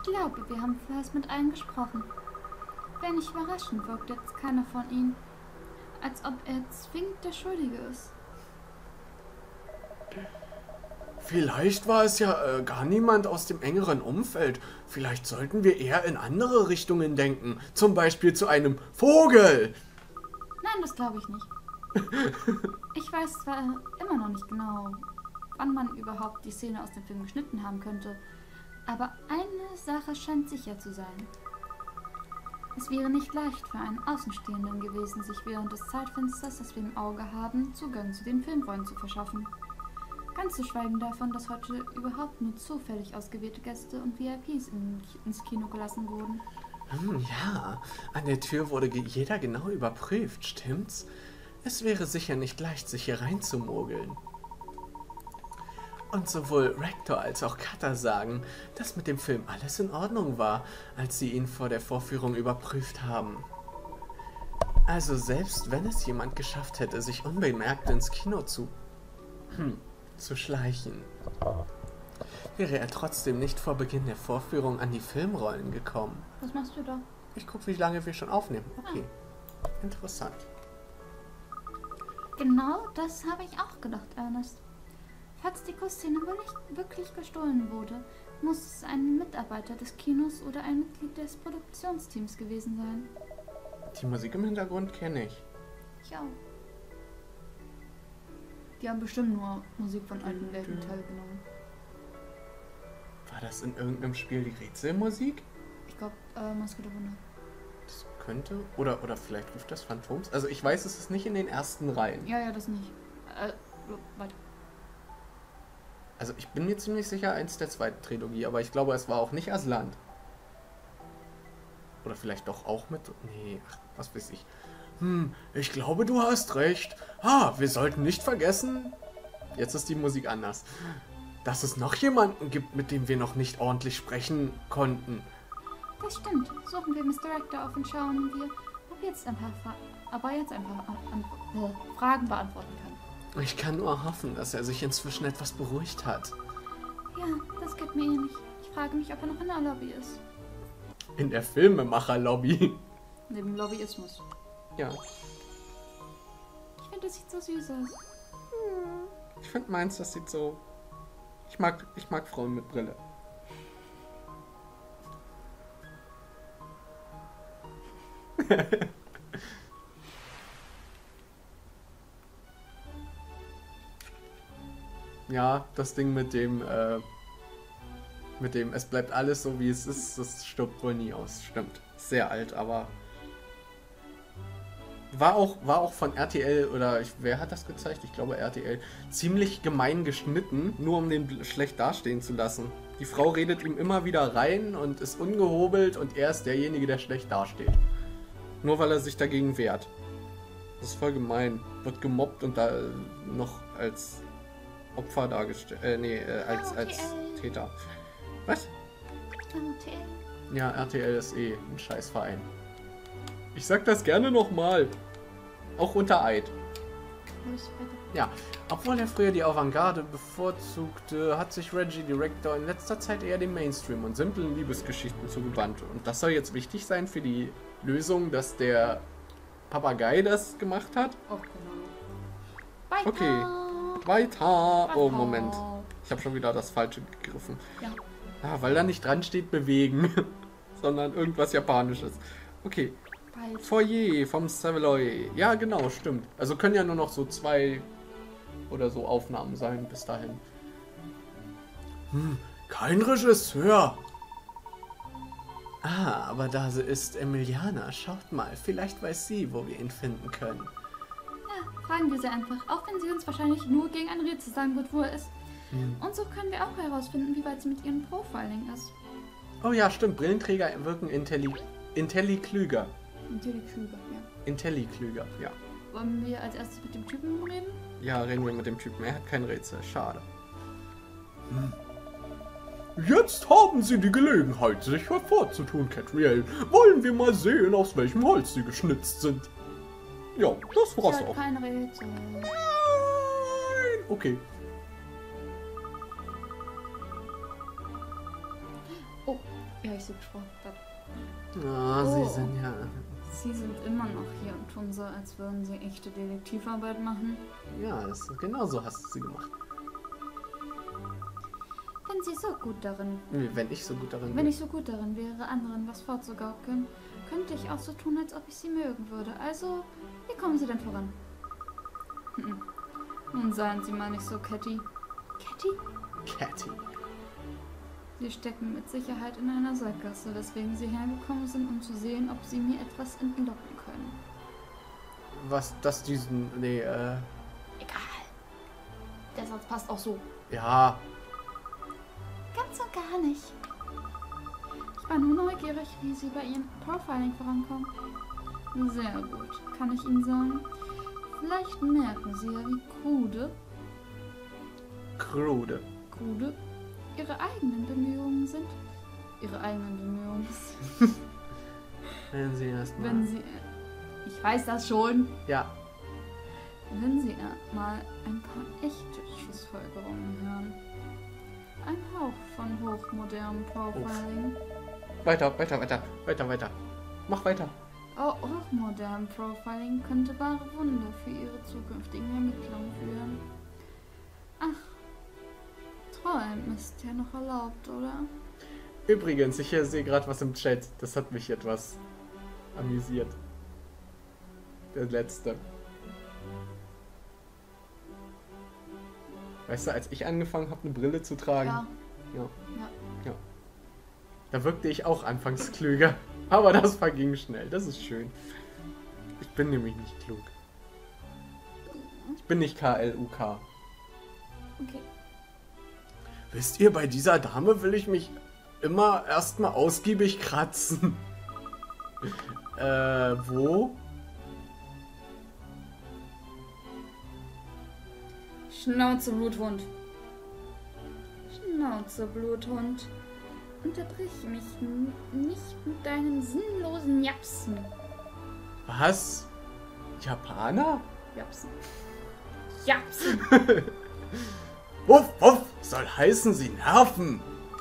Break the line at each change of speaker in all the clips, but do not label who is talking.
glaube, wir haben vorerst mit allen gesprochen. Wenig überraschend wirkt jetzt keiner von ihnen, als ob er zwingend der Schuldige ist.
Vielleicht war es ja gar niemand aus dem engeren Umfeld. Vielleicht sollten wir eher in andere Richtungen denken. Zum Beispiel zu einem Vogel.
Nein, das glaube ich nicht. Ich weiß zwar immer noch nicht genau, wann man überhaupt die Szene aus dem Film geschnitten haben könnte, aber eine Sache scheint sicher zu sein. Es wäre nicht leicht für einen Außenstehenden gewesen, sich während des Zeitfensters, das wir im Auge haben, Zugang zu den Filmrollen zu verschaffen. Ganz zu schweigen davon, dass heute überhaupt nur zufällig ausgewählte Gäste und VIPs ins Kino gelassen wurden.
Ja, an der Tür wurde jeder genau überprüft, stimmt's? Es wäre sicher nicht leicht, sich hier reinzumogeln. Und sowohl Rector als auch Cutter sagen, dass mit dem Film alles in Ordnung war, als sie ihn vor der Vorführung überprüft haben. Also selbst wenn es jemand geschafft hätte, sich unbemerkt ins Kino zu schleichen, wäre er trotzdem nicht vor Beginn der Vorführung an die Filmrollen gekommen.
Was machst du da?
Ich gucke, wie lange wir schon aufnehmen. Okay, interessant.
Genau das habe ich auch gedacht, Ernest. Falls die Kussszene wirklich gestohlen wurde, muss es ein Mitarbeiter des Kinos oder ein Mitglied des Produktionsteams gewesen sein.
Die Musik im Hintergrund kenne ich.
Ich auch. Die haben bestimmt nur Musik von alten Welten teilgenommen.
War das in irgendeinem Spiel die Rätselmusik?
Ich glaube, Maske der Wunder.
Das könnte. Oder vielleicht ruft das Phantoms. Also ich weiß, es ist nicht in den ersten Reihen.
Ja, das nicht. Weiter.
Also ich bin mir ziemlich sicher, eins der zweiten Trilogie, aber ich glaube, es war auch nicht Asland. Oder vielleicht doch auch mit. Nee, ach, was weiß ich. Ich glaube, du hast recht. Wir sollten nicht vergessen. Jetzt ist die Musik anders. Dass es noch jemanden gibt, mit dem wir noch nicht ordentlich sprechen konnten.
Das stimmt. Suchen wir Mr. Rector auf und schauen wir, ob jetzt ein paar Fragen beantworten kann.
Ich kann nur hoffen, dass er sich inzwischen etwas beruhigt hat.
Ja, das geht mir ähnlich. Ich frage mich, ob er noch in der Lobby ist.
In der Filmemacher-Lobby.
Neben Lobbyismus.
Ja.
Ich finde, das sieht so süß aus.
Ich finde meins, das sieht so... Ich mag Frauen mit Brille. Ja, das Ding mit dem es bleibt alles so wie es ist, das stirbt wohl nie aus. Stimmt. Sehr alt, aber war auch von RTL oder wer hat das gezeigt? Ich glaube RTL. Ziemlich gemein geschnitten, nur um den schlecht dastehen zu lassen. Die Frau redet ihm immer wieder rein und ist ungehobelt und er ist derjenige, der schlecht dasteht. Nur weil er sich dagegen wehrt. Das ist voll gemein. Wird gemobbt und da noch als Opfer dargestellt. Als Täter. Was?
RTL.
Ja, RTL ist eh ein Scheißverein. Ich sag das gerne nochmal. Auch unter Eid. Ja, obwohl er früher die Avantgarde bevorzugte, hat sich Reggie Director in letzter Zeit eher dem Mainstream und simplen Liebesgeschichten zugewandt. Und das soll jetzt wichtig sein für die Lösung, dass der Papagei das gemacht hat?
Oh, genau. Weiter.
Okay, weiter. Oh, Moment. Ich habe schon wieder das Falsche gegriffen.
Ja.
Weil da nicht dran steht bewegen, sondern irgendwas Japanisches. Okay.
Bald.
Foyer vom Savoy. Ja, genau, stimmt. Also können ja nur noch so 2 oder so Aufnahmen sein bis dahin. Kein Regisseur. Aber da sie ist Emiliana. Schaut mal, vielleicht weiß sie, wo wir ihn finden können.
Ja, fragen wir sie einfach. Auch wenn sie uns wahrscheinlich nur gegen ein Rätsel sagen wird, wo er ist. Und so können wir auch herausfinden, wie weit sie mit ihrem Profiling ist.
Oh ja, stimmt. Brillenträger wirken intelliklüger.
Intelliklüger, ja.
Intelliklüger, ja.
Wollen wir als erstes mit dem Typen reden?
Ja, reden wir mit dem Typen. Er hat kein Rätsel. Schade. Jetzt haben Sie die Gelegenheit, sich hervorzutun, Catriel. Wollen wir mal sehen, aus welchem Holz Sie geschnitzt sind. Ja, das war's auch.
Kein Rätsel.
Nein! Okay.
Oh, Ja, ich sie gesprochen habe.
Ah,
Oh.
sie sind ja...
Sie sind immer noch hier und tun so, als würden sie echte Detektivarbeit machen.
Ja, genau so hast du sie gemacht.
Wenn sie so gut darin,
Wenn ich so gut darin
wenn ich so gut darin wäre, anderen was vorzugaukeln, könnte ich auch so tun, als ob ich sie mögen würde. Also, wie kommen sie denn voran? Nun seien Sie mal nicht so, Catty. Catty?
Catty.
Sie stecken mit Sicherheit in einer Sackgasse, weswegen Sie hergekommen sind, um zu sehen, ob Sie mir etwas entlocken können.
Was, das diesen... Nee,
Egal. Der Satz passt auch so.
ja.
Ganz und gar nicht. Ich war nur neugierig, wie Sie bei Ihrem Profiling vorankommen. Sehr gut, kann ich Ihnen sagen. Vielleicht merken Sie ja, wie krude
Krude.
Ihre eigenen Bemühungen sind. Ihre eigenen Bemühungen sind.
Wenn sie erstmal...
Wenn Sie... Ich weiß das schon.
Ja.
Wenn Sie mal ein paar echte Schlussfolgerungen hören. Ein Hauch von hochmodernem Profiling.
Weiter. Mach weiter.
Hochmodern Profiling könnte wahre Wunder für Ihre zukünftigen Ermittlungen führen. Ach, träumen ist ja noch erlaubt, oder?
Übrigens, ich sehe gerade was im Chat. Das hat mich etwas amüsiert. Der letzte. Weißt du, als ich angefangen habe, eine Brille zu tragen,
Ja.
da wirkte ich auch anfangs klüger. Aber das verging schnell. Das ist schön. Ich bin nämlich nicht klug. Ich bin nicht KLUK.
Okay.
Wisst ihr, bei dieser Dame will ich mich immer erstmal ausgiebig kratzen. Wo?
Schnauze, Bluthund. Schnauze, Bluthund. Unterbrich mich nicht mit deinem sinnlosen Japsen.
Was? Japaner?
Japsen. Japsen.
Wuff, wuff, soll heißen, sie nerven.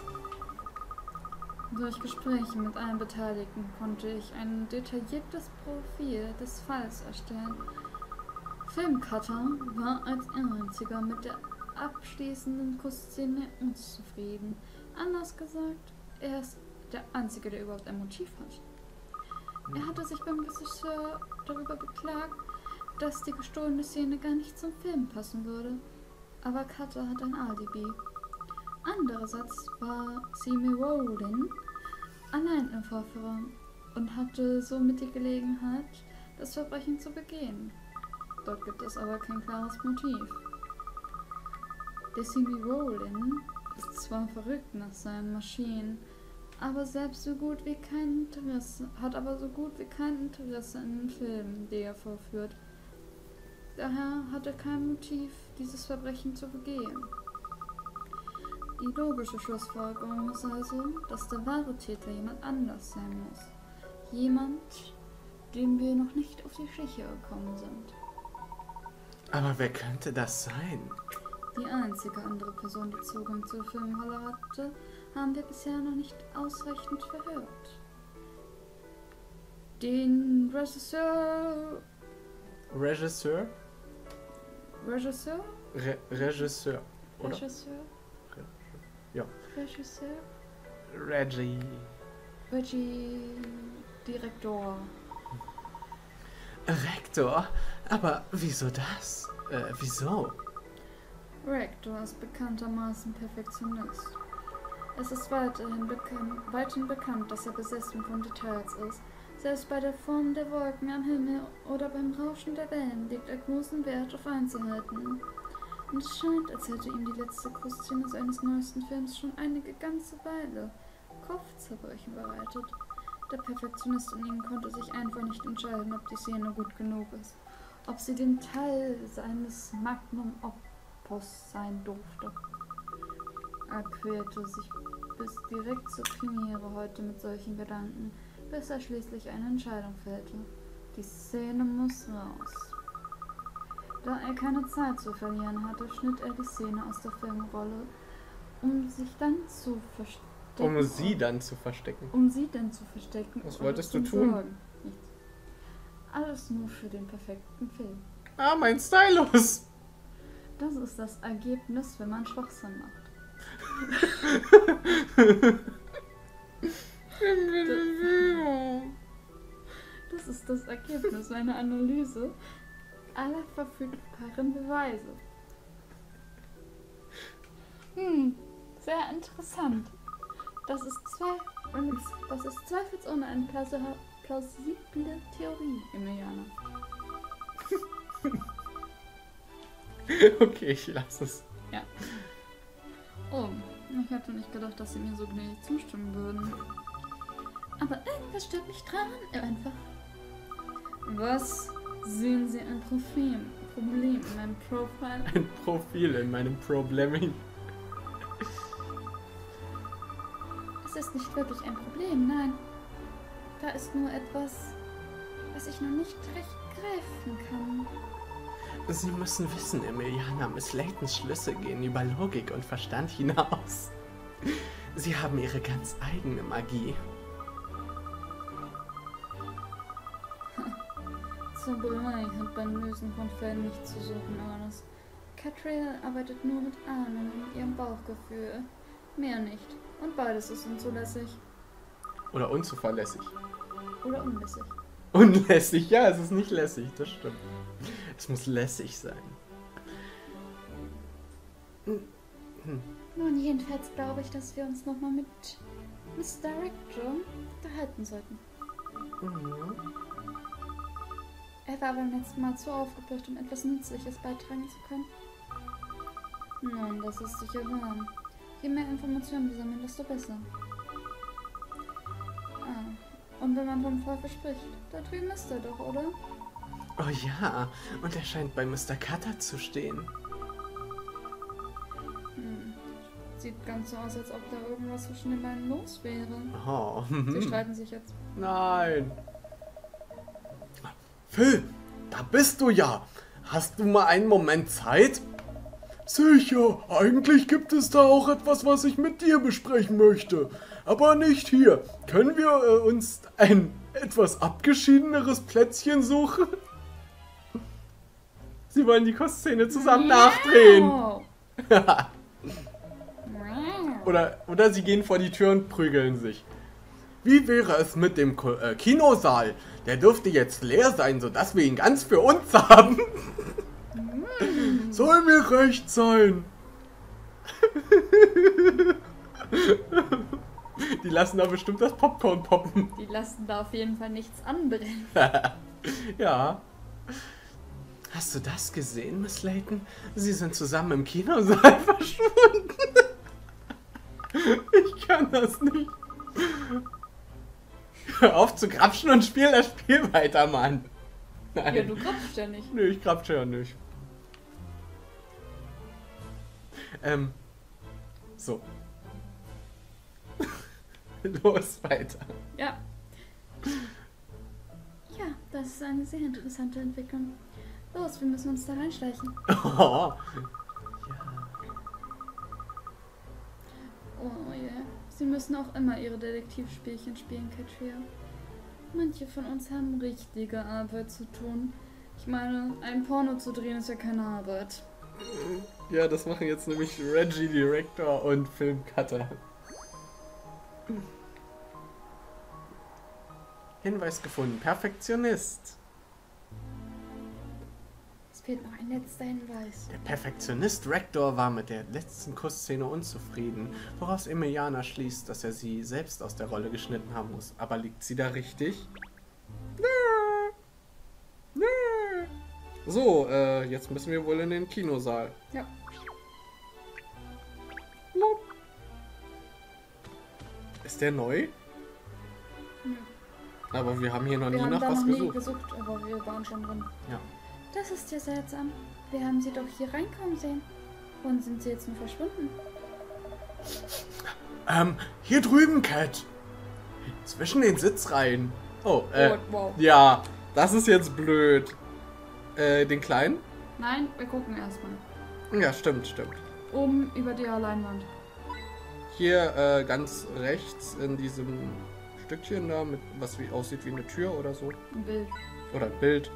Durch Gespräche mit allen Beteiligten konnte ich ein detailliertes Profil des Falls erstellen. Filmcutter war als einziger mit der abschließenden Kussszene unzufrieden. Anders gesagt, er ist der Einzige, der überhaupt ein Motiv hat. Er hatte sich beim Regisseur darüber beklagt, dass die gestohlene Szene gar nicht zum Film passen würde. Aber Cutter hat ein Alibi. Andererseits war Simi Rowling allein im Vorführraum und hatte somit die Gelegenheit, das Verbrechen zu begehen. Dort gibt es aber kein klares Motiv. Der Simi Rowling ist zwar verrückt nach seinen Maschinen, aber selbst so gut wie kein Interesse, hat aber so gut wie kein Interesse in den Filmen, die er vorführt. Daher hat er kein Motiv, dieses Verbrechen zu begehen. Die logische Schlussfolgerung ist also, dass der wahre Täter jemand anders sein muss. Jemand, dem wir noch nicht auf die Schliche gekommen sind.
Aber wer könnte das sein?
Die einzige andere Person, die Zugang zur Filmhalle hatte, haben wir bisher noch nicht ausreichend verhört. Den Regisseur...
Regisseur?
Regisseur?
Regisseur. Oder?
Regisseur?
Ja.
Regisseur?
Regie.
Direktor.
Rektor? Aber wieso das? Wieso?
Rector ist bekanntermaßen Perfektionist. Es ist weithin bekannt, dass er besessen von Details ist. Selbst bei der Form der Wolken am Himmel oder beim Rauschen der Wellen legt er großen Wert auf Einzelheiten. Und es scheint, als hätte ihm die letzte Kussszene seines neuesten Films schon eine ganze Weile Kopfzerbrechen bereitet. Der Perfektionist in ihm konnte sich einfach nicht entscheiden, ob die Szene gut genug ist, ob sie den Teil seines Magnum Opus sein durfte. Er quälte sich bis direkt zur Premiere heute mit solchen Gedanken, bis er schließlich eine Entscheidung fällte. Die Szene muss raus. Da er keine Zeit zu verlieren hatte, schnitt er die Szene aus der Filmrolle, um sich dann zu verstecken.
Um sie dann zu verstecken.
Um sie dann zu verstecken.
Was
oder
wolltest du
zu
tun?
sorgen. Nichts. Alles nur für den perfekten Film.
Ah, mein Stylus!
Das ist das Ergebnis, wenn man Schwachsinn macht. Das ist das Ergebnis meiner Analyse aller verfügbaren Beweise. Sehr interessant. Das ist zweifelsohne eine plausible Theorie, Emiliana.
Okay, ich lasse es.
Ja. Oh, ich hatte nicht gedacht, dass sie mir so gnädig zustimmen würden. Aber irgendwas stört mich dran, einfach. Was sehen Sie ein Problem in meinem Profil?
Ein Profil in meinem Probleming.
Es ist nicht wirklich ein Problem, nein. Da ist nur etwas, was ich noch nicht recht greifen kann.
Sie müssen wissen, Emiliana, Miss Laytons Schlüsse gehen über Logik und Verstand hinaus. Sie haben ihre ganz eigene Magie.
Zauberei hat beim Lösen von Fällen nichts zu suchen, Ernest. Catriel arbeitet nur mit Ahnen und ihrem Bauchgefühl. Mehr nicht. Und beides ist unzulässig.
Oder unzuverlässig.
Oder unlässig.
Unlässig, ja, es ist nicht lässig, das stimmt. Es muss lässig sein.
Nun, jedenfalls glaube ich, dass wir uns nochmal mit Miss Director unterhalten sollten. Er war beim letzten Mal zu aufgebracht, um etwas Nützliches beitragen zu können. Nun, das ist sicher wahr. Je mehr Informationen wir sammeln, desto besser. Und wenn man vom Teufel spricht, da drüben ist er doch, oder?
Oh ja, und er scheint bei Mr. Cutter zu stehen.
Sieht ganz so aus, als ob da irgendwas zwischen den beiden los wäre.
Oh.
Sie streiten sich jetzt.
Nein. Phil, da bist du ja. Hast du mal einen Moment Zeit? Sicher, eigentlich gibt es da auch etwas, was ich mit dir besprechen möchte. Aber nicht hier. Können wir uns ein etwas abgeschiedeneres Plätzchen suchen? Sie wollen die Kostszene zusammen nachdrehen. Oder sie gehen vor die Tür und prügeln sich. Wie wäre es mit dem Kinosaal? Der dürfte jetzt leer sein, sodass wir ihn ganz für uns haben. Soll mir recht sein. Die lassen da bestimmt das Popcorn poppen.
Die lassen da auf jeden Fall nichts anbrennen.
Ja. Hast du das gesehen, Miss Layton? Sie sind zusammen im Kinosaal verschwunden. Ich kann das nicht. Hör auf zu grapschen und spiel das Spiel weiter, Mann. Nein.
Ja, du grapschst ja nicht.
Nö, ich grapsche ja nicht. So. Los, weiter.
Ja. Ja, das ist eine sehr interessante Entwicklung. Los, wir müssen uns da reinschleichen.
Oh.
Oh je. Sie müssen auch immer ihre Detektivspielchen spielen, Catriel. Manche von uns haben richtige Arbeit zu tun. Ich meine, ein Porno zu drehen ist ja keine Arbeit.
Ja, das machen jetzt nämlich Reggie, Director und Filmcutter. Hinweis gefunden. Perfektionist.
Es fehlt noch ein letzter Hinweis.
Der Perfektionist Rector war mit der letzten Kussszene unzufrieden, woraus Emiliana schließt, dass er sie selbst aus der Rolle geschnitten haben muss. Aber liegt sie da richtig? Nö. Nö. So, jetzt müssen wir wohl in den Kinosaal.
Ja.
Ist der neu?
Ja.
Aber wir haben hier noch
Wir
nie
haben
nach
da
was
noch nie
gesucht.
gesucht, aber wir waren schon drin.
Ja.
Das ist ja seltsam. Wir haben sie doch hier reinkommen sehen. Und sind sie jetzt nur verschwunden?
Hier drüben, Cat. Zwischen den Sitzreihen. Oh,
wow.
ja, das ist jetzt blöd. Den kleinen?
Nein, wir gucken erstmal.
Ja, stimmt.
Oben über der Leinwand.
Hier ganz rechts in diesem Stückchen da, mit was wie aussieht wie eine Tür oder so.
Ein Bild.
Oder ein Bild.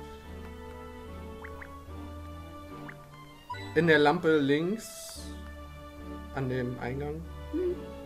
In der Lampe links an dem Eingang